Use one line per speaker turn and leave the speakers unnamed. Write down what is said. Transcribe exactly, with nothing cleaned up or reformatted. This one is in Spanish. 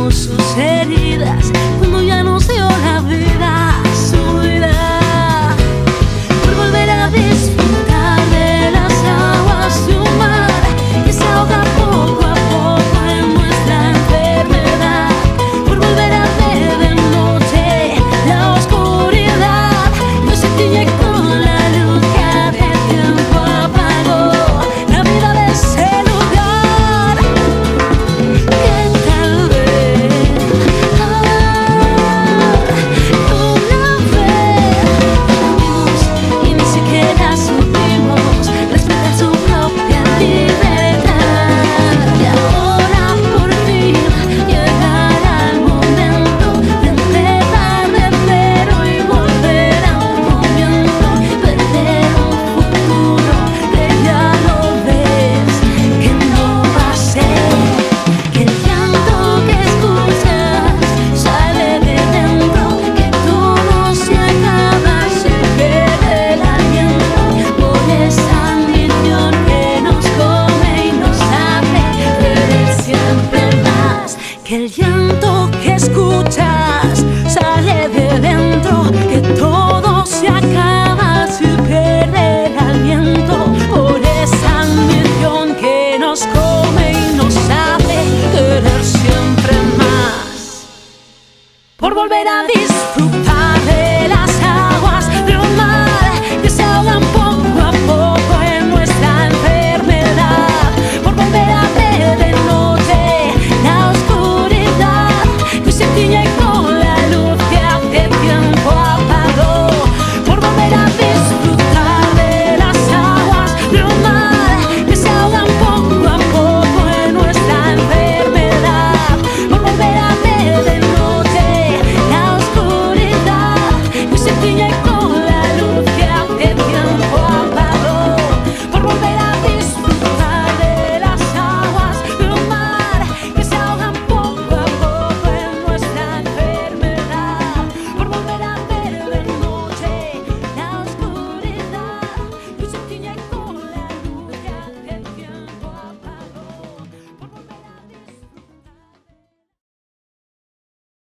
sanó sus heridas cuando ya nos dio la vida, su vida, por volver a disfrutar de las aguas de un mar que se ahoga poco a poco en nuestra enfermedad, por volver a ver de noche la oscuridad, no se tiñe con la luz que hace tiempo apagó la vida de ese lugar, que tal vez ah, una vez y ni siquiera supimos respetar su propia libertad. Y ahora por fin llegará el momento de empezar de cero y volver a un comienzo, perder un futuro que ya lo ves que no va a ser, que el llanto que escuchas sale de dentro, que todo se acaba, se pierde el aliento por esa ambición que nos come y nos hace querer siempre más, que el llanto